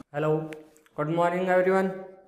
Hello, good morning everyone.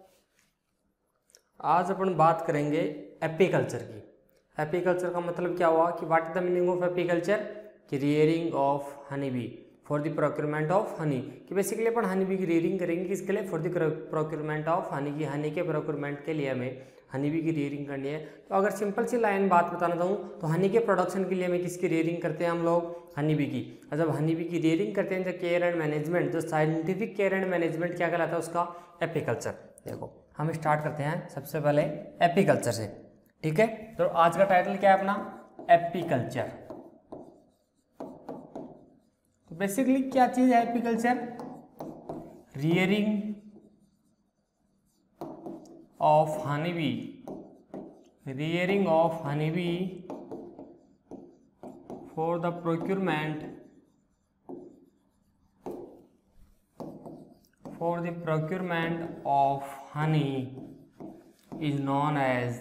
आज अपन बात करेंगे एपीकल्चर की। एपीकल्चर का मतलब क्या हुआ कि what is the meaning of apiculture, कि rearing of honey bee for the procurement of honey. कि बेसिकली अपन हनी बी की रियरिंग करेंगे किसके लिए, for the procurement of honey की, हनी के प्रोक्योरमेंट के लिए हमें हनी बी की रियरिंग करनी है। तो अगर सिंपल सी लाइन बात बताना चाहूँ तो हनी के प्रोडक्शन के लिए हमें किसकी रियरिंग करते हैं हम लोग, हनी बी की। और जब हनी बी की रियरिंग करते हैं, जो केयर एंड मैनेजमेंट, जो साइंटिफिक केयर एंड मैनेजमेंट क्या कहलाता है उसका, एपीकल्चर। देखो हम स्टार्ट करते हैं सबसे पहले एपीकल्चर से, ठीक है। तो आज का टाइटल क्या है अपना, एपीकल्चर। तो बेसिकली क्या चीज है apiculture, rearing of honey bee, rearing of honeybee for the procurement of honey is known as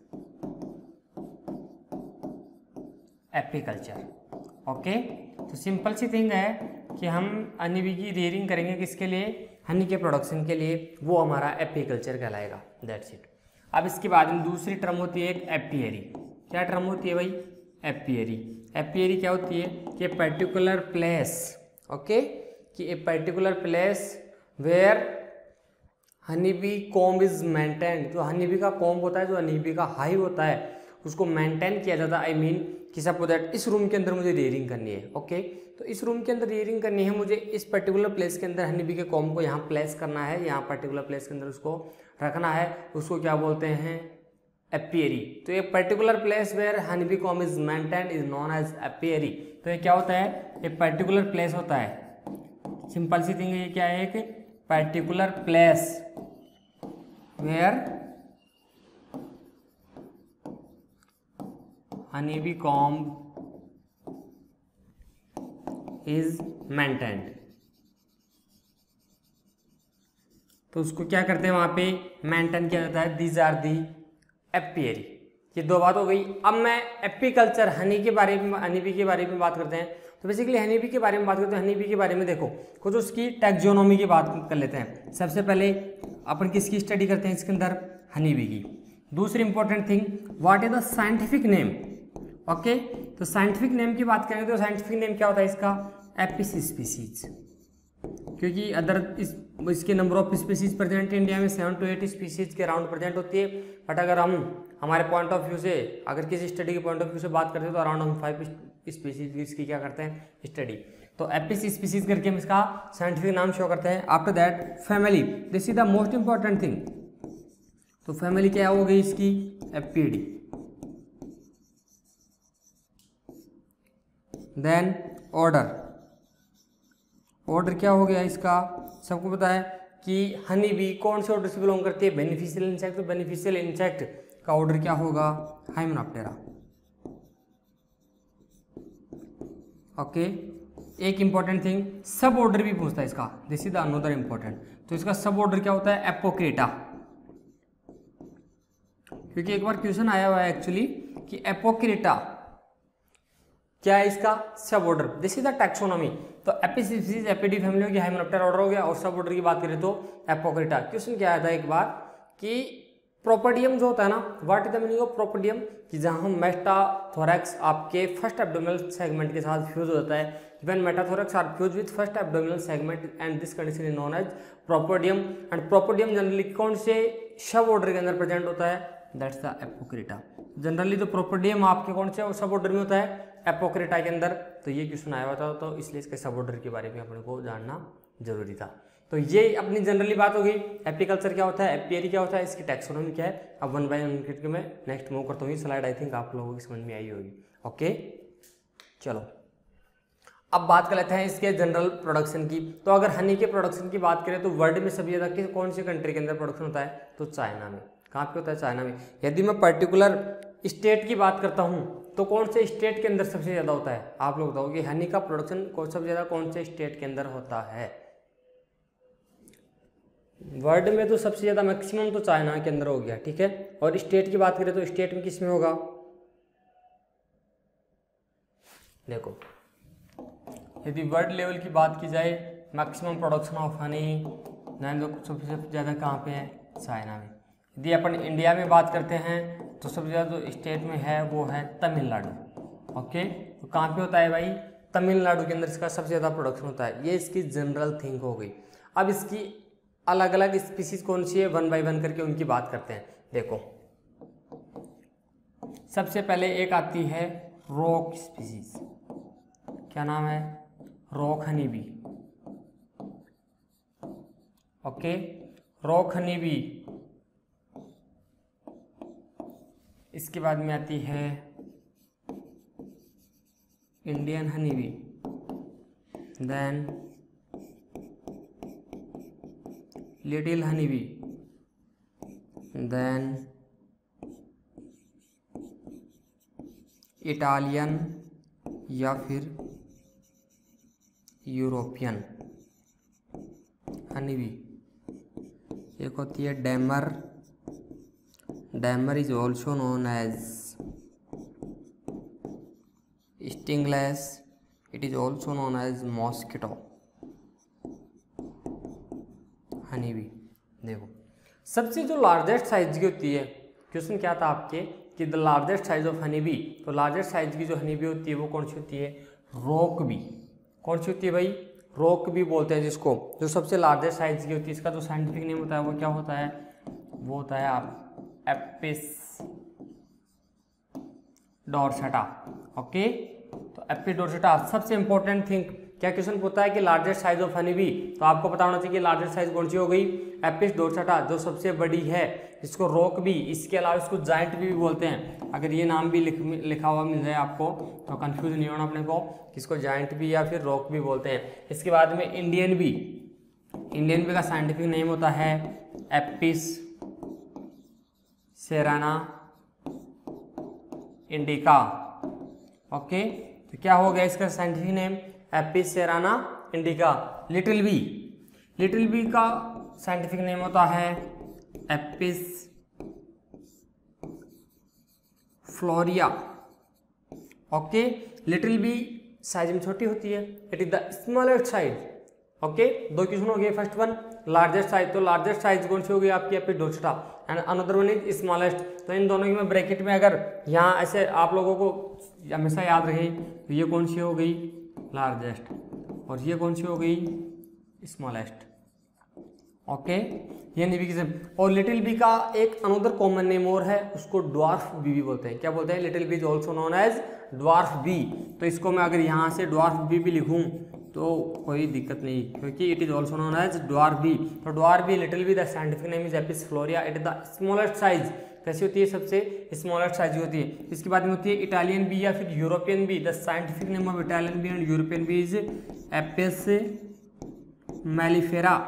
apiculture. Okay, तो सिंपल सी थिंग है कि हम हनी बी की रियरिंग करेंगे किसके लिए, हनी के प्रोडक्शन के लिए, वो हमारा एपीकल्चर कहलाएगा। That's it. अब इसके बाद में दूसरी टर्म होती है एक एपियरी। क्या टर्म होती है भाई, एपियरी। एपियरी क्या होती है कि पर्टिकुलर प्लेस, ओके, कि a particular place where honey bee comb is maintain. जो हनी बी का कॉम्ब होता है, जो हनी बी का हाइव होता है, उसको मेंटेन किया जाता है। आई मीन कि सपोज दैट इस रूम के अंदर मुझे रियरिंग करनी है, ओके। तो इस रूम के अंदर रियरिंग करनी है मुझे, इस पर्टिकुलर प्लेस के अंदर हनी बी के कॉम्ब को यहाँ प्लेस करना है, यहाँ पर्टिकुलर प्लेस के अंदर उसको रखना है, उसको क्या बोलते हैं, एपियरी। तो ये particular place where honey bee comb is maintain is known as apiary. तो ये क्या होता है, ये पर्टिकुलर प्लेस होता है। सिंपल सी थिंग है, ये क्या है, एक particular place where honey bee comb is maintained. तो उसको क्या करते हैं, वहां पे मेंटेन किया जाता है। These are the apiary. ये दो बात हो गई। अब मैं एपीकल्चर हनी के बारे में, हनी बी के बारे में बात करते हैं। तो बेसिकली हनी बी के बारे में बात करते हैं। हनी बी के बारे में देखो कुछ उसकी टैक्सोनॉमी की बात कर लेते हैं। सबसे पहले अपन किसकी स्टडी करते हैं इसके अंदर, हनी बी की। दूसरी important thing, what is the scientific name. Okay, तो साइंटिफिक नेम की बात करेंगे तो साइंटिफिक नेम क्या होता है इसका, एपिस स्पीसीज। क्योंकि अदर इसके number of species present India में 7 to 8 स्पीसीज के अराउंड प्रेजेंट होती है। बट अगर हम हमारे पॉइंट ऑफ व्यू से, अगर किसी स्टडी के पॉइंट ऑफ व्यू से बात करते हैं तो अराउंड हम 5 स्पीसीज इसकी क्या करते हैं, स्टडी। तो एपिस स्पीसीज करके हम इसका साइंटिफिक नाम शो करते हैं। After that family, this is the most important thing. तो फैमिली क्या हो गई इसकी, एपीडी। देन ऑर्डर, ऑर्डर क्या हो गया इसका, सबको पता है कि हनी बी कौन से ऑर्डर से बिलोंग करती है, बेनिफिशियल इंसेक्ट। तो बेनिफिशियल इंसेक्ट का ऑर्डर क्या होगा, हाइमेनॉप्टेरा। ओके, एक इंपॉर्टेंट थिंग, सब ऑर्डर भी पूछता है इसका। This is the another important. तो इसका सब ऑर्डर क्या होता है, एपोक्रेटा। क्योंकि एक बार क्वेश्चन आया हुआ है एक्चुअली कि एपोक्रेटा क्या है इसका, sub order. This is the taxonomy. तो एपिस स्पीसीज, एपिडी फैमिली हो गया, हाइमेनॉप्टेरा ऑर्डर हो गया, और सब ऑर्डर की बात करें तो एपोक्रेटा। क्वेश्चन क्या आया था एक बार कि प्रोपोडियम जो होता है ना, what is the meaning of propodeum, कि जहां मेटाथोरैक्स आपके फर्स्ट एब्डोमिनल सेगमेंट के साथ फ्यूज हो जाता है। When metathorax are fuse with first abdominal segment and this condition is known as propodeum. And propodeum generally कौन से सब ऑर्डर के अंदर प्रेजेंट होता है, दैट्स द एपोक्रेटा। जनरली तो प्रोपोडियम आपके कौन से सब ऑर्डर में होता है, एपोक्रेटा के अंदर। तो ये क्वेश्चन आया हुआ था, तो इसलिए इसके सब ऑर्डर के बारे में अपने को जानना जरूरी था। तो ये अपनी जनरली बात हो गई। एपीकल्चर क्या होता है, एपियरी क्या होता है, इसकी टैक्सोनॉमी क्या है। अब वन बाय वन करके मैं नेक्स्ट मूव करता हूँ। स्लाइड आई थिंक आप लोगों की समझ में आई होगी। ओके, चलो अब बात कर लेते हैं इसके जनरल प्रोडक्शन की। तो अगर हनी के प्रोडक्शन की बात करें तो वर्ल्ड में सबसे ज़्यादा कौन सी कंट्री के अंदर प्रोडक्शन होता है, तो चाइना में। कहाँ पे होता है, चाइना में। यदि मैं पर्टिकुलर स्टेट की बात करता हूँ तो कौन से स्टेट के अंदर सबसे ज़्यादा होता है, आप लोग बताओ कि हनी का प्रोडक्शन सबसे ज़्यादा कौन से स्टेट के अंदर होता है। वर्ल्ड में तो सबसे ज़्यादा मैक्सिमम तो चाइना के अंदर हो गया, ठीक है। और स्टेट की बात करें तो स्टेट में किस में होगा, देखो यदि वर्ल्ड लेवल की बात की जाए, maximum production of honey then जो सबसे ज़्यादा कहाँ पे है, चाइना में। यदि अपन इंडिया में बात करते हैं तो सबसे ज़्यादा जो स्टेट में है वो है तमिलनाडु। ओके, तो कहाँ पे होता है भाई, तमिलनाडु के अंदर इसका सबसे ज़्यादा प्रोडक्शन होता है। ये इसकी जनरल थिंग हो गई। अब इसकी अलग अलग स्पीसीज कौन सी है, 1 बाय 1 करके उनकी बात करते हैं। देखो सबसे पहले एक आती है रॉक स्पीसीज, क्या नाम है, rock honey bee. Okay, rock honey bee. इसके बाद में आती है Indian honey bee, then little honey bee, then Italian या फिर यूरोपियन हनी बी। एक होती है dammar, dammar is also known as stingless, it is also known as mosquito honey bee. देखो सबसे जो लार्जेस्ट साइज की होती है, क्वेश्चन क्या था आपके कि the largest size of honey bee, तो लार्जेस्ट साइज की जो हनी बी होती है वो कौन सी होती है, रॉक बी। कौन सी होती है भाई, रॉक बी बोलते हैं जिसको, जो सबसे लार्जेस्ट साइज की होती है। इसका जो साइंटिफिक नेम होता है वो क्या होता है, वो होता है आप एपिस डोर्सेटा। ओके, तो एपिस डोर्सेटा सबसे इंपॉर्टेंट थिंग। क्या क्वेश्चन पूछता है कि largest size of honey bee, तो आपको पता होना चाहिए कि लार्जेस्ट साइज कौन सी हो गई, एपिस डोर्सेटा, जो सबसे बड़ी है, इसको रॉक बी, इसके अलावा इसको जाइंट बी भी बोलते हैं। अगर ये नाम भी लिखा हुआ मिल जाए आपको तो कंफ्यूज नहीं होना अपने को, किसको जाइंट बी या फिर रॉक बी बोलते हैं। इसके बाद में इंडियन बी, इंडियन बी का साइंटिफिक नेम होता है एपिस सेराना इंडिका। ओके, तो क्या हो गया इसका scientific name, Apis cerana indica. Little bee, little bee का साइंटिफिक नेम होता है Apis florea. Okay, little bee size में छोटी होती है, it is the smallest size. Okay, दो क्वेश्चन हो गए। फर्स्ट वन लार्जेस्ट साइज, तो लार्जेस्ट साइज कौन सी हो गई आपकी, Apis dorsata, and another one is smallest. तो इन दोनों की मैं ब्रैकेट में अगर यहाँ ऐसे आप लोगों को हमेशा याद रहे, तो ये कौन सी हो गई लार्जेस्ट और ये कौन सी हो गई स्मॉलेस्ट। ओके, ये नहीं भी। और लिटिल बी का एक अनदर कॉमन नेम और है, उसको ड्वार्फ बी भी बोलते हैं। क्या बोलते हैं, little bee is also known as dwarf bee. तो इसको मैं अगर यहाँ से ड्वार्फ बी भी लिखूँ तो कोई दिक्कत नहीं, क्योंकि it is also known as dwarf bee. तो dwarf bee, little bee, the scientific name is Apis florea, it is the smallest size. कैसी होती है, सबसे स्मॉलेस्ट साइज होती है। इसके बाद में होती है इटालियन बी या फिर European bee. The scientific name of Italian bee and European bee is Apis mellifera.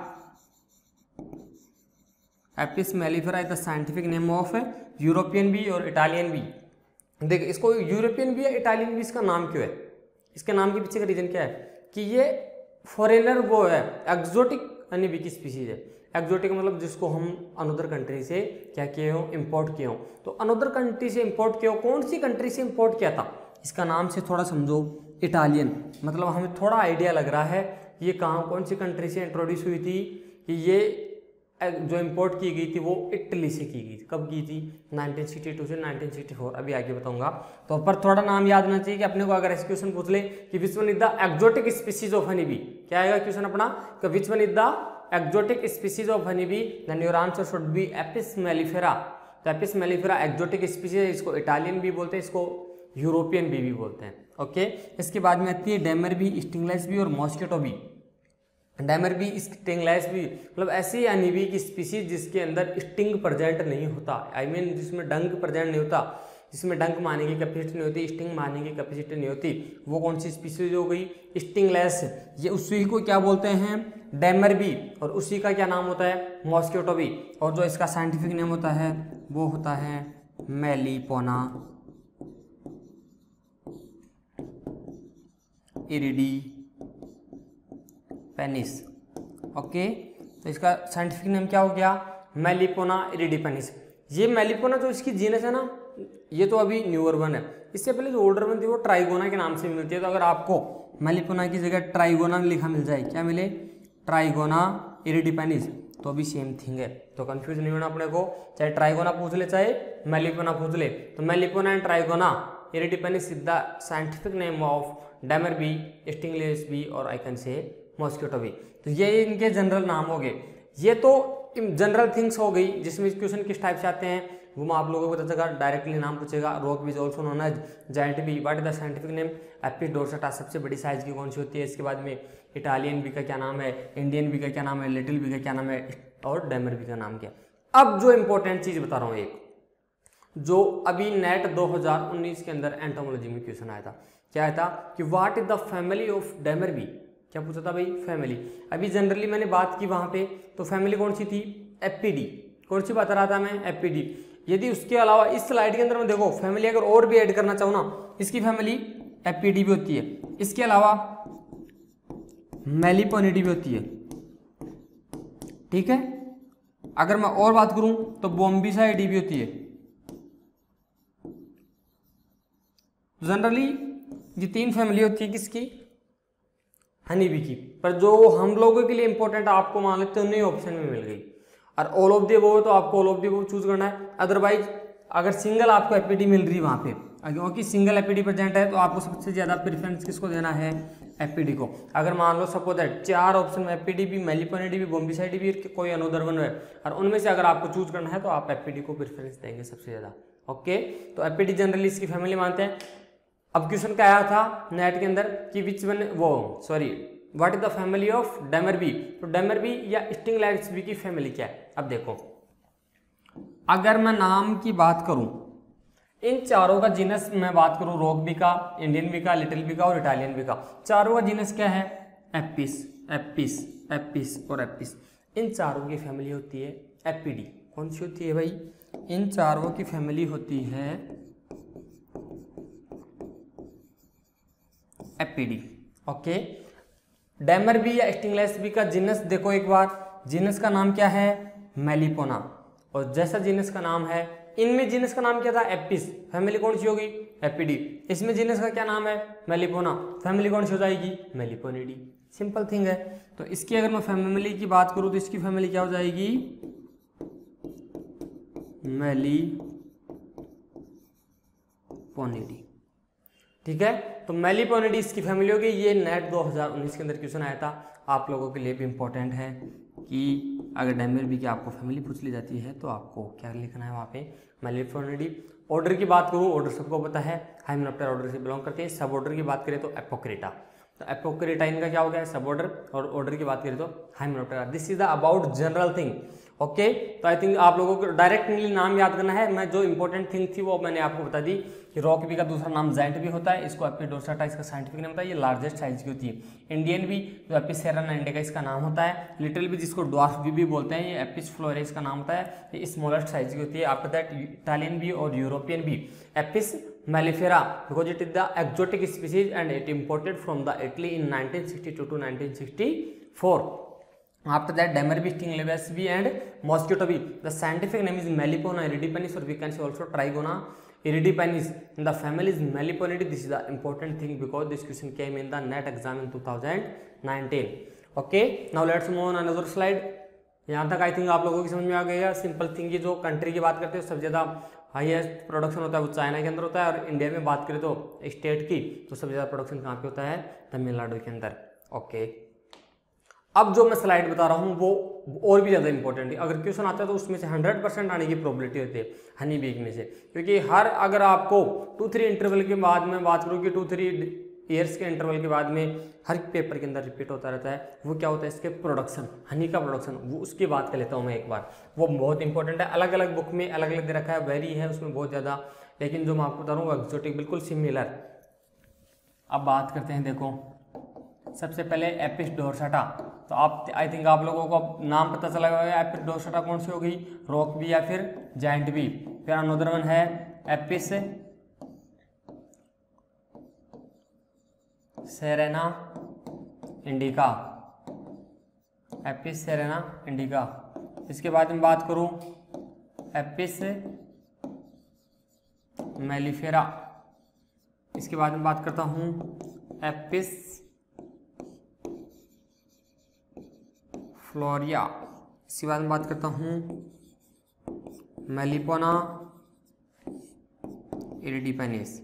Apis mellifera is the scientific name of European bee और इटालियन बी। देख, इसको यूरोपियन बी या इटालियन बी इसका नाम क्यों है, इसके नाम के पीछे का रीजन क्या है कि ये फॉरेनर वो है, एक्सोटिक हनी बी की स्पीसीज है। एक्सोटिक मतलब जिसको हम अनदर कंट्री से क्या किए हो, इंपोर्ट किए हो। तो अनदर कंट्री से इंपोर्ट किया हो, कौन सी कंट्री से इंपोर्ट किया था, इसका नाम से थोड़ा समझो, इटालियन। मतलब हमें थोड़ा आइडिया लग रहा है ये कहाँ कौन सी कंट्री से इंट्रोड्यूस हुई थी, कि ये जो इंपोर्ट की गई थी वो इटली से की गई थी। कब की थी, 1962 से 1964, अभी आगे बताऊंगा। तो पर थोड़ा नाम याद होना चाहिए कि अपने को अगर ऐसे क्वेश्चन पूछ ले कि which one is the exotic species of honey bee, क्या आएगा क्वेश्चन अपना, कि which one is the exotic species of honey bee, then your answer should be Apis mellifera. तो एपिस मेलिफेरा एक्सोटिक स्पीसीज है, इसको इटालियन बी बोलते हैं, इसको यूरोपियन बी भी बोलते हैं। ओके, इसके बाद में आती है डैमर बी, स्टिंगलेस बी और mosquito bee. Dammar bee, stingless bee, मतलब ऐसी हनी बी की स्पीसीज जिसके अंदर स्टिंग प्रेजेंट नहीं होता, आई मीन जिसमें डंक प्रेजेंट नहीं होता, जिसमें डंक मारने की कैपेसिटी नहीं होती, स्टिंग मारने की कैपेसिटी नहीं होती, वो कौन सी स्पीसीज हो गई, स्टिंगलेस। ये उसी को क्या बोलते हैं, डैमर बी, और उसी का क्या नाम होता है, मॉस्किटो बी। और जो इसका साइंटिफिक नेम होता है वो होता है मेलिपोना इरिडी पेनिस। ओके, तो इसका साइंटिफिक नेम क्या हो गया, मेलिपोना इरिडी पेनिस। ये मेलिपोना जो इसकी जीनस है ना, ये तो अभी न्यूअर वन है, इससे पहले जो ओल्डर वन थी वो ट्राइगोना के नाम से मिलती है। तो अगर आपको मेलिपोना की जगह ट्राइगोना लिखा मिल जाए, क्या मिले, ट्राइगोना इरिडिपेनिस, तो भी सेम थिंग है, तो कंफ्यूज नहीं होना अपने को, चाहे ट्राइगोना पूछ ले चाहे मेलिपोना पूछ ले। तो Melipona and Trigona iridipennis is the scientific name of dammar bee, stingless bee और I can say mosquito bee. तो ये इनके जनरल नाम हो गए। ये तो जनरल थिंग्स हो गई जिसमें क्वेश्चन किस टाइप से आते हैं वो मैं आप लोगों को बता दूंगा। डायरेक्टली नाम पूछेगा, rock bee is also known as giant bee, what is the scientific name, Apis dorsata, सबसे बड़ी साइज की कौन सी होती है। इसके बाद में इटालियन बी का क्या नाम है, इंडियन बी का क्या नाम है, लिटिल बी का क्या नाम है और डैमर बी का नाम क्या। अब जो इंपॉर्टेंट चीज बता रहा हूँ एक, जो अभी नेट 2019 के अंदर एंटोमोलॉजी में क्वेश्चन आया था, क्या आया था कि what is the family of dammar bee. क्या पूछा था भाई, फैमिली। अभी जनरली मैंने बात की वहां पे, तो फैमिली कौन सी थी, एपीडी। कौन सी बता रहा था मैं, एपीडी। यदि उसके अलावा इस स्लाइड के अंदर में देखो फैमिली अगर और भी ऐड करना चाहूँ ना, इसकी फैमिली एपीडी भी होती है, इसके अलावा मेलिपोनिडी भी होती है, ठीक है। अगर मैं और बात करूं तो बोम्बिसाइडी भी होती है। जनरली ये 3 फैमिली होती है किसकी, हनी बी की। पर जो हम लोगों के लिए इंपॉर्टेंट आपको मान लेते हैं उन्हीं ऑप्शन में मिल गई, और ऑल ऑफ द अबव तो आपको all of the above choose करना है। अदरवाइज अगर सिंगल आपको एपीडी मिल रही है वहां पे, क्योंकि सिंगल एपीडी प्रेजेंट है, तो आपको सबसे ज्यादा प्रेफरेंस किसको देना है, एपीडी को। अगर मान लो सपोज दैट 4 ऑप्शन में एपीडी भी, मेलिपोनिडी भी, बोम्बिसाइडी भी, कोई अनदर वन है, और उनमें से अगर आपको चूज करना है तो आप एपीडी को प्रेफरेंस देंगे सबसे ज्यादा। ओके, तो एपीडी जनरली इसकी फैमिली मानते हैं। अब क्वेश्चन क्या आया था नेट के अंदर कि विच वन, वो sorry, what is the family of dammar bee. तो डैमर बी या स्टिंगलेट्स बी की फैमिली क्या है। अब देखो, अगर मैं नाम की बात करूं, इन चारों का जीनस मैं बात करूं, रॉक बी का, इंडियन बी का, लिटिल बी का और इटालियन बी का, चारों का जीनस क्या है, एपिस, एपिस, एपिस और एपिस। इन चारों की फैमिली होती है एपीडी। कौन सी होती है भाई, इन चारों की फैमिली होती है एपीडी। ओके, डैमर बी या स्टिंगलेट्स बी का जीनस देखो एक बार, जीनस का नाम क्या है, मेलिपोना, और जैसा जीनस का नाम है, इनमें जीनस का नाम क्या था, एपिस, फैमिली कौन सी होगी, एपीडी। इसमें जीनस का क्या नाम है, मेलिपोना, फैमिली कौन सी हो जाएगी, मेलिपोनिडी। सिंपल थिंग है। तो इसकी अगर मैं फैमिली की बात करूं तो इसकी फैमिली क्या हो जाएगी, मेलिपोनिडी, ठीक है। तो मेलिपोनिडी इसकी फैमिली होगी। ये नेट 2019 के अंदर क्वेश्चन आया था, आप लोगों के लिए भी इंपॉर्टेंट है कि अगर डैमर बी की आपको फैमिली पूछ ली जाती है तो आपको क्या लिखना है वहाँ पे, मेलिपोनिडी। ऑर्डर की बात करूँ, ऑर्डर सबको पता है, हाइमेनोप्टेरा ऑर्डर से बिलोंग करते हैं। सब ऑर्डर की बात करें तो एपोक्रिटा, तो एपोक्रिटा इनका क्या हो गया, सब ऑर्डर, और ऑर्डर की बात करें तो Hymenoptera. This is the about general thing. Okay, तो आई थिंक आप लोगों को डायरेक्टली नाम याद करना है। मैं जो इंपॉर्टेंट थिंग थी वो मैंने आपको बता दी कि रॉक बी का दूसरा नाम जायंट भी होता है, इसको एपिस डोर्साटा इसका साइंटिफिक नेम होता है, ये लार्जेस्ट साइज की होती है। इंडियन बी जो एपिस सेराना इंडिका इसका नाम होता है। लिटिल बी जिसको ड्वार्फ बी भी बोलते हैं, ये एपिस फ्लोरेस का नाम होता है, ये स्मॉलेस्ट साइज की होती है। आफ्टर दैट इटालियन बी और European bee Apis mellifera, because it is the exotic species and it imported from the Italy in 1962 to 1964. After that, Dahmer bee, Stinglebas bee, and mosquito bee. The scientific name is Melipona iridipenis, or we can say also Trigona iridipenis. And the family is Meliponidae. This is the important thing because this question came in the NET exam in 2019. Okay, now let's move on another slide. यहाँ तक I think आप लोगों की समझ में आ गया। Simple thing की जो कंट्री की बात करते हैं सबसे ज़्यादा हाईएस्ट प्रोडक्शन होता है वो चाइना के अंदर होता है, और इंडिया में बात करें तो स्टेट की तो सबसे ज़्यादा प्रोडक्शन कहाँ पे होता है, तमिलनाडु के अंदर। ओके, अब जो मैं स्लाइड बता रहा हूँ वो और भी ज़्यादा इंपॉर्टेंट है। अगर क्वेश्चन आता है तो उसमें से 100% आने की प्रोबेबिलिटी होती है हनी बी में से, क्योंकि हर अगर आपको 2-3 इंटरवल के बाद में बात करूँ कि 2-3 ईयर्स के इंटरवल के बाद में हर पेपर के अंदर रिपीट होता रहता है, वो क्या होता है, इसके प्रोडक्शन, हनी का प्रोडक्शन, वो उसकी बात कर लेता हूँ मैं एक बार। वो बहुत इंपॉर्टेंट है, अलग अलग बुक में अलग अलग दे रखा है, वेरी है उसमें बहुत ज़्यादा, लेकिन जो मैं आपको बता रहा हूँ वो एक्सोटिक बिल्कुल सिमिलर। अब बात करते हैं, देखो सबसे पहले एपिस डोर्साटा। तो आप आई थिंक आप लोगों को नाम पता चला गया, एपिस डोर्साटा कौन सी होगी, रॉक बी या फिर जायंट बी। फिर अनदर वन है Apis cerana indica, Apis cerana indica. इसके बाद में बात करूं एपिस मेलिफेरा। इसके बाद में बात करता हूं एपिस फ्लोरिया। इसके बाद में बात करता हूँ मेलिपोना इरिडिपेनिस।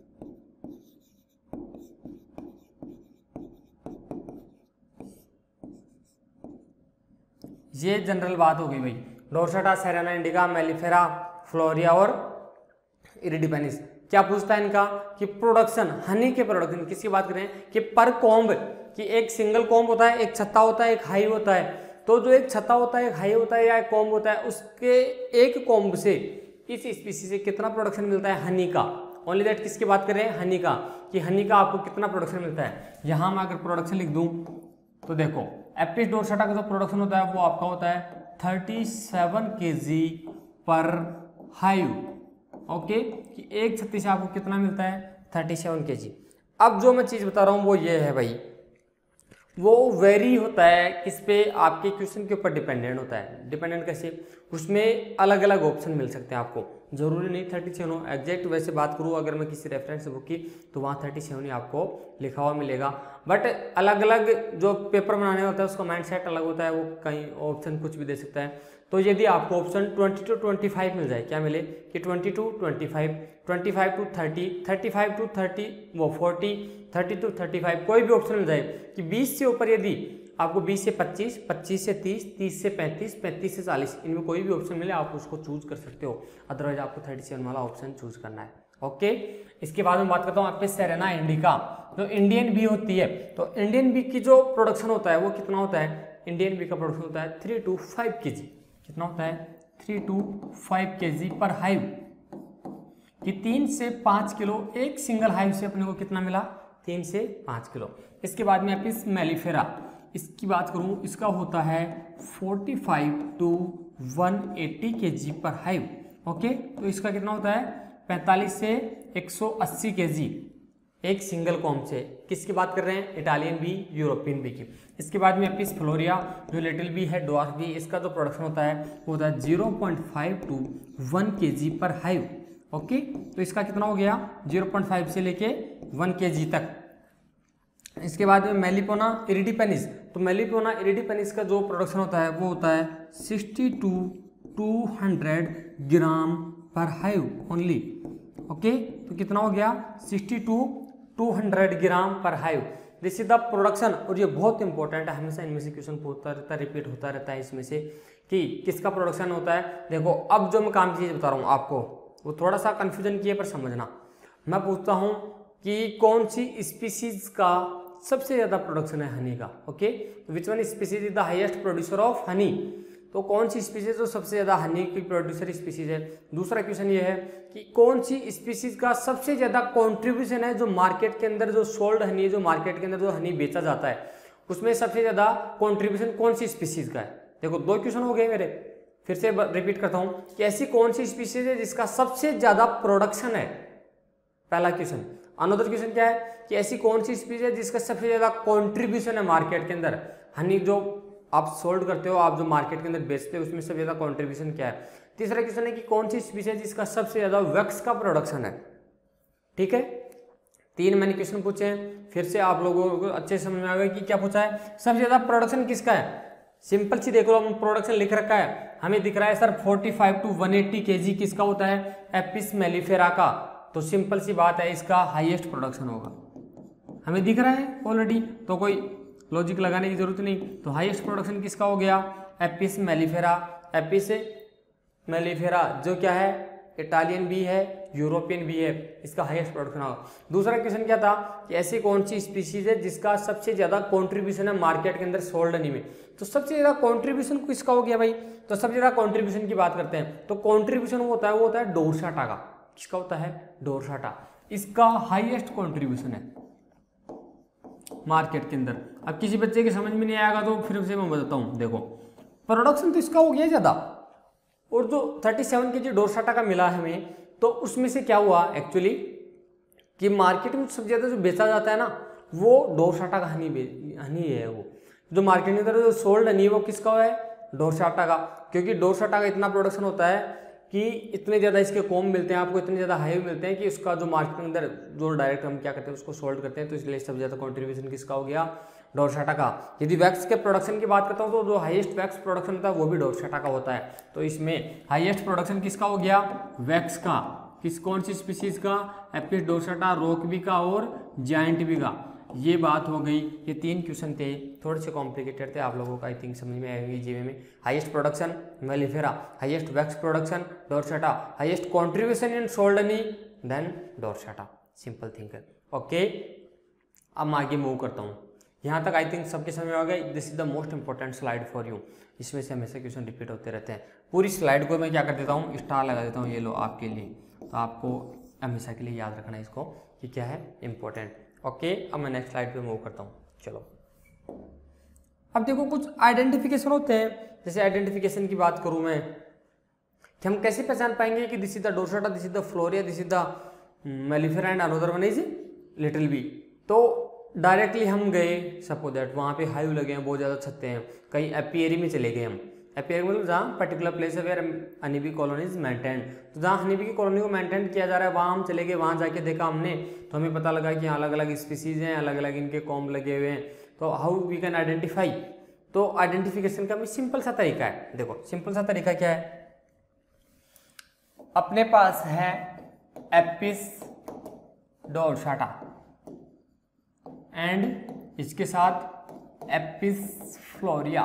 ये जनरल बात हो गई भाई, dorsata, cerana indica, mellifera, florea और इरिडिपेनिस। क्या पूछता है इनका कि प्रोडक्शन, हनी के प्रोडक्शन किसकी बात करें कि पर कॉम्ब कि एक सिंगल कॉम्ब होता है, एक छत्ता होता है, एक हाई होता है। तो जो एक छत्ता होता है, एक हाई होता है या एक कॉम्ब होता है, उसके एक कॉम्ब से इस स्पीसीज से कितना प्रोडक्शन मिलता है हनी का। ओनली दैट किसकी बात कर रहे हैं, हनी का, कि हनी का आपको कितना प्रोडक्शन मिलता है। यहाँ मैं अगर प्रोडक्शन लिख दूं तो देखो एपिस डोर्साटा का जो प्रोडक्शन होता है वो आपका होता है 37 kg पर हाइव। ओके, कि एक छत्ती से आपको कितना मिलता है 37 kg। अब जो मैं चीज़ बता रहा हूँ वो ये है भाई, वो वेरी होता है किस पे, आपके क्वेश्चन के ऊपर डिपेंडेंट होता है। डिपेंडेंट कैसे, उसमें अलग अलग ऑप्शन मिल सकते हैं आपको, जरूरी नहीं 37 हो एग्जैक्ट। वैसे बात करूँ अगर मैं किसी रेफरेंस बुक की तो वहाँ 37 ही आपको लिखा हुआ मिलेगा, बट अलग अलग जो पेपर बनाने होता है उसका माइंडसेट अलग होता है, वो कहीं ऑप्शन कुछ भी दे सकता है। तो यदि आपको ऑप्शन 20 to 25 मिल जाए, क्या मिले कि 20 to 25, 25 to 30, 35 to 30, वो 40, 30 to 35, कोई भी ऑप्शन मिल जाए कि 20 से ऊपर, यदि आपको 20 से 25, 25 से 30, 30 से 35, 35 से 40, इनमें कोई भी ऑप्शन मिले आप उसको चूज कर सकते हो, अदरवाइज आपको 37 वाला ऑप्शन चूज करना है। ओके, इसके बाद में बात करता हूँ आपके सेरेना इंडिका, जो इंडियन बी होती है। तो इंडियन बी की जो प्रोडक्शन होता है वो कितना होता है, इंडियन बी का प्रोडक्शन होता है 3 to 5 kg। कितना होता है 3 to 5 kg पर हाइव, कि 3 से 5 किलो एक सिंगल हाइव से अपने को कितना मिला, 3 से 5 किलो। इसके बाद में एपिस मेलिफेरा, इसकी बात करूं इसका होता है 45 to 180 kg per hive. Okay, तो इसका कितना होता है 45 से 180 kg एक सिंगल कॉम्ब से। किसकी बात कर रहे हैं, इटालियन बी, यूरोपियन बी की। इसके बाद में एपिस फ्लोरिया, जो लिटिल बी है, डॉर्फ बी, इसका जो प्रोडक्शन होता है वो होता है 0.5 to 1 kg per hive. Okay, तो इसका कितना हो गया 0.5 से लेके 1 kg तक। इसके बाद में मेलिपोना इरिडिपेनिस, तो मेलिपोना इरिडिपेनिस का जो प्रोडक्शन होता है वो होता है 60 to 200 gram per hive only. Okay, तो कितना हो गया 60 to 200 gram per hive, this is the production. और ये बहुत इंपॉर्टेंट है, हमेशा इनमें से क्वेश्चन पूछता रहता है, रिपीट होता रहता है इसमें से कि किसका प्रोडक्शन होता है। देखो अब जो मैं काम की चीज बता रहा हूँ आपको वो थोड़ा सा कंफ्यूजन किए पर समझना। मैं पूछता हूँ कि कौन सी स्पीसीज का सबसे ज्यादा प्रोडक्शन है हनी का। Okay, which one species is the highest producer of honey, तो कौन सी स्पीसीज जो सबसे ज्यादा हनी की प्रोड्यूसर स्पीसीज है। दूसरा क्वेश्चन ये है कि कौन सी स्पीसीज का सबसे ज्यादा कंट्रीब्यूशन है जो मार्केट के अंदर, जो सोल्ड हनी है, जो मार्केट के अंदर जो हनी बेचा जाता है उसमें सबसे ज्यादा कंट्रीब्यूशन कौन सी स्पीसीज का है। देखो 2 क्वेश्चन हो गए मेरे, फिर से रिपीट करता हूं कि ऐसी कौन सी स्पीसीज है जिसका सबसे ज्यादा प्रोडक्शन है, पहला क्वेश्चन। अनदर क्वेश्चन क्या है कि ऐसी कौन सी स्पीसीज है जिसका सबसे ज्यादा कंट्रीब्यूशन है मार्केट के अंदर, हनी जो आप सोल्ड करते हो, आप जो मार्केट के अंदर बेचते हो उसमें सबसे ज्यादा कंट्रीब्यूशन क्या है। तीसरा क्वेश्चन है कि कौन सी स्पीसीज है जिसका सबसे ज्यादा वैक्स का प्रोडक्शन है। ठीक है, 3 मैंने क्वेश्चन पूछे हैं, फिर से आप लोगों को अच्छे समझ में आ गया कि क्या पूछा है, सबसे ज्यादा प्रोडक्शन किसका है। सिंपल सी देख लो, हम प्रोडक्शन लिख रखा है, हमें दिख रहा है सर 45 to 180 kg किसका होता है, एपिस मेलिफेरा का। तो सिंपल सी बात है, इसका हाईएस्ट प्रोडक्शन होगा, हमें दिख रहा है ऑलरेडी, तो कोई लॉजिक लगाने की जरूरत नहीं। तो हाईएस्ट प्रोडक्शन किसका हो गया, एपिस मेलिफेरा। एपिस मेलिफेरा जो क्या है, इटालियन बी है, यूरोपियन बी है, इसका हाईएस्ट प्रोडक्शन होगा। दूसरा क्वेश्चन क्या था कि ऐसी कौन सी स्पीसीज है जिसका सबसे ज्यादा कंट्रीब्यूशन है मार्केट के अंदर सोल्ड हनी में। तो सबसे ज्यादा कंट्रीब्यूशन किसका हो गया भाई, तो सबसे ज्यादा कंट्रीब्यूशन की बात करते हैं तो कंट्रीब्यूशन होता है वो होता है डोर्साटा का। किसका होता है, डोर्साटा, इसका हाईएस्ट कंट्रीब्यूशन है मार्केट के अंदर। अब किसी बच्चे के समझ में नहीं आएगा तो फिर से मैं बताता हूँ। देखो प्रोडक्शन तो इसका हो गया ज्यादा, और जो 37 kg डोर्साटा का मिला हमें, तो उसमें से क्या हुआ एक्चुअली कि मार्केट में सबसे ज्यादा जो बेचा जाता है ना वो डोर्साटा का हनी है। वो जो मार्केट के अंदर जो सोल्ड हनी है वो किसका है, डोर्साटा का, क्योंकि डोर्साटा का इतना प्रोडक्शन होता है कि इतने ज़्यादा इसके कॉम मिलते हैं आपको, इतने ज़्यादा हाई मिलते हैं कि उसका जो मार्केट के अंदर जो डायरेक्ट हम क्या करते हैं उसको सोल्ड करते हैं, तो इसलिए सबसे ज़्यादा कॉन्ट्रीब्यूशन किसका हो गया, डोरसाटा का। यदि वैक्स के प्रोडक्शन की बात करता हूँ तो जो हाईएस्ट वैक्स प्रोडक्शन होता है वो भी डोरसाटा का होता है। तो इसमें हाईएस्ट प्रोडक्शन किसका हो गया, वैक्स का। कौन सी स्पीसीज का, एपिस डोरसाटा, रोकबी का और जायंट बी का। ये बात हो गई। ये 3 क्वेश्चन थे, थोड़े से कॉम्प्लिकेटेड थे, आप लोगों को आई थिंक समझ में आएंगे जीवे में। Highest production mellifera, highest wax production dorsata, highest contribution in सोल्डनी देन डोरसाटा, सिंपल थिंक है। ओके, अब मैं आगे मूव करता हूँ। यहाँ तक आई थिंक सबके समझ में आ गया। This is the most important slide for you, इसमें से हमेशा क्वेश्चन रिपीट होते रहते हैं। पूरी स्लाइड को मैं क्या कर देता हूँ, स्टार लगा देता हूँ, ये लो आपके लिए, तो आपको हमेशा के लिए याद रखना है इसको कि क्या है इंपॉर्टेंट। ओके, अब मैं नेक्स्ट स्लाइड पे मूव करता हूँ। चलो, अब देखो कुछ आइडेंटिफिकेशन होते हैं। जैसे आइडेंटिफिकेशन की बात करूँ मैं, कि हम कैसे पहचान पाएंगे कि this is the dorsata, this is the florea, this is the mellifera and another one is little bee. तो डायरेक्टली हम गए, सपोज दैट वहाँ पे हाइव लगे हैं, बहुत ज़्यादा छत्ते हैं, कहीं एपियरी में चले गए हम। एपियरी मतलब जहाँ पर्टिकुलर प्लेस है where honeybee colony is maintained, तो जहाँ हनीबी की कॉलोनी को मेंटेन किया जा रहा है वहाँ हम चले गए। वहाँ जाके देखा हमने, तो हमें पता लगा कि अलग अलग स्पीसीज हैं, अलग अलग इनके कॉम्ब लगे हुए हैं। तो हाउ वी कैन आइडेंटिफाई, तो आइडेंटिफिकेशन का भी सिंपल सा तरीका है। देखो सिंपल सा तरीका क्या है, अपने पास है एपिस डोरसाटा एंड इसके साथ एपिस फ्लोरिया,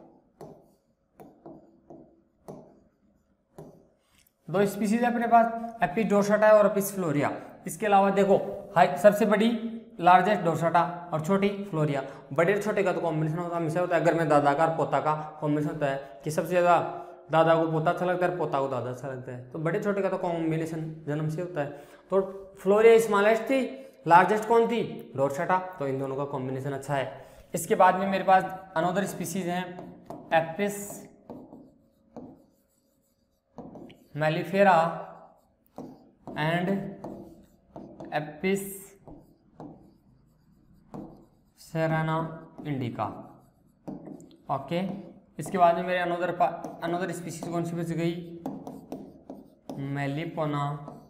दो स्पीसीज है अपने पास, एपिस डोरसाटा और एपिस फ्लोरिया। इसके अलावा देखो सबसे बड़ी लार्जेस्ट डोरसाटा और छोटी फ्लोरिया। बड़े और छोटे का तो कॉम्बिनेशन हमेशा होता है। अगर मैं दादा का और पोता का कॉम्बिनेशन होता है कि सबसे ज़्यादा दादा को पोता अच्छा लगता है, पोता को दादा अच्छा लगता है, तो बड़े छोटे का तो कॉम्बिनेशन जन्म से होता है। तो फ्लोरिया स्मॉलेस्ट थी, लार्जेस्ट कौन थी, डोरसाटा, तो इन दोनों का कॉम्बिनेशन अच्छा है। इसके बाद में मेरे पास अनदर स्पीसीज हैं Apis mellifera and Apis cerana indica. Okay, इसके बाद में मेरे अनदर स्पीसीज कौन सी बच गई, मेलिपोना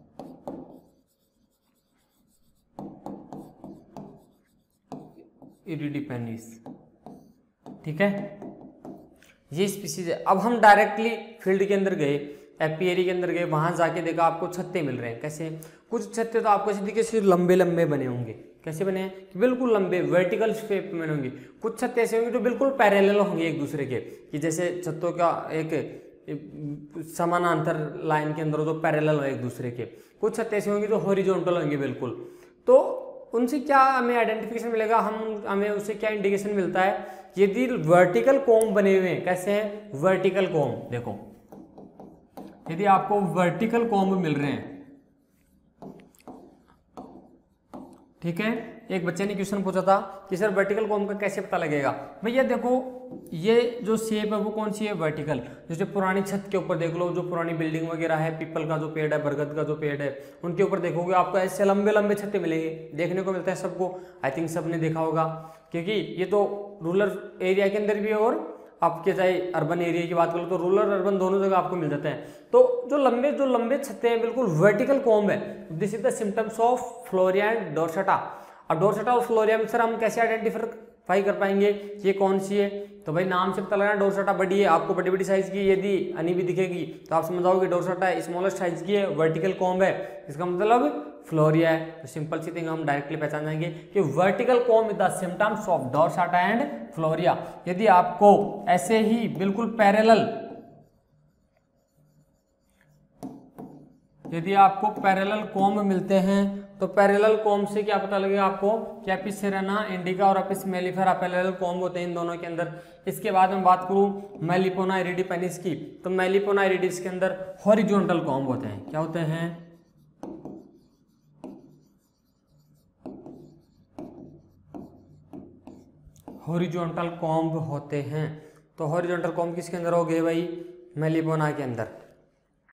इरिडिपेनिस। ठीक है, ये स्पीसीज है। अब हम डायरेक्टली फील्ड के अंदर गए, एपियरी के अंदर गए, वहां जाके देखा आपको छत्ते मिल रहे हैं। कैसे, कुछ छत्ते तो आपको ऐसे दिखे लंबे लंबे बने होंगे। कैसे बने हैं, कि बिल्कुल लंबे वर्टिकल शेप में होंगे। कुछ छत्ते ऐसे होंगे जो बिल्कुल पैरेलल होंगे एक दूसरे के, कि जैसे छत्तों का एक समानांतर लाइन के अंदर जो पैरेलल हो एक दूसरे के। कुछ छत्ते ऐसे होंगे जो हॉरिजॉन्टल होंगे बिल्कुल। तो उनसे क्या हमें आइडेंटिफिकेशन मिलेगा, हमें उससे क्या इंडिकेशन मिलता है, यदि वर्टिकल कॉम्ब बने हुए हैं। कैसे हैं, वर्टिकल कॉम्ब। देखो यदि आपको वर्टिकल कॉम्ब मिल रहे हैं, ठीक है। एक बच्चे ने क्वेश्चन पूछा था कि सर वर्टिकल कॉम्ब का कैसे पता लगेगा। भैया देखो ये जो शेप है वो कौन सी है, वर्टिकल। जैसे पुरानी छत के ऊपर देख लो, जो पुरानी बिल्डिंग वगैरह है, पीपल का जो पेड़ है, बरगद का जो पेड़ है, उनके ऊपर देखोगे आपको ऐसे लंबे लंबे छत्ते मिलेंगे, देखने को मिलता है सबको। आई थिंक सबने देखा होगा, क्योंकि ये तो रूरल एरिया के अंदर भी है और आपके चाहे अर्बन एरिया की बात करो तो रूरल अर्बन दोनों जगह आपको मिल जाते हैं। तो जो लंबे छत्ते हैं बिल्कुल वर्टिकल कॉम्ब है, this is the symptoms of florea and dorsata. अब डोरसाटा और फ्लोरिया में सर हम कैसे आइडेंटिफाई कर पाएंगे ये कौन सी है, तो भाई नाम से पता लगा डोरसाटा बड़ी है, आपको बड़ी बड़ी साइज की यदि हनी भी दिखेगी तो आप समझ जाओगे डोरसाटा है, स्मॉलेस्ट साइज की है, वर्टिकल कॉम्ब है, इसका मतलब फ्लोरिया है। तो सिंपल सी थिंग हम डायरेक्टली पहचान जाएंगे कि vertical comb is the symptoms of dorsata and florea. यदि आपको ऐसे ही बिल्कुल पैरेलल, यदि आपको पैरेलल कॉम्ब मिलते हैं तो पैरेलल कॉम्ब से क्या पता लगेगा आपको कि एपिस सेराना इंडिका और एपिस मेलिफेरा पैरेलल कॉम्ब होते हैं इन दोनों के अंदर। इसके बाद मैं बात करूं मेलिपोना इरिडिपेनिस की, तो मेलिपोना इरिडिस के अंदर हॉरिजॉन्टल कॉम्ब होते हैं। क्या होते हैं, हॉरिजॉन्टल कॉम्ब होते हैं। तो हॉरिजॉन्टल कॉम्ब किसके अंदर हो गए भाई, मेलिपोना के अंदर।